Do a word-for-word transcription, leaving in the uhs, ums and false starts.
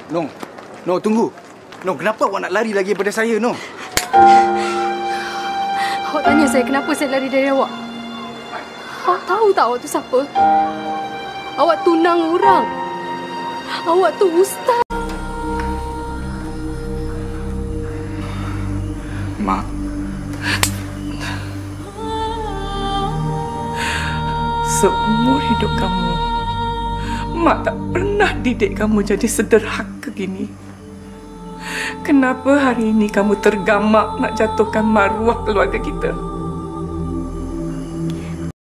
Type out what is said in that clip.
Noh, Noh, tunggu. Noh, kenapa awak nak lari lagi daripada saya, Noh? Awak tanya saya kenapa saya lari dari awak. Awak tahu tak awak tu siapa? Awak tunang orang. Awak tu ustaz. Mak. Seumur hidup kamu, Mak tak pernah didik kamu jadi sederhaka gini. Kenapa hari ini kamu tergamak nak jatuhkan maruah keluarga kita?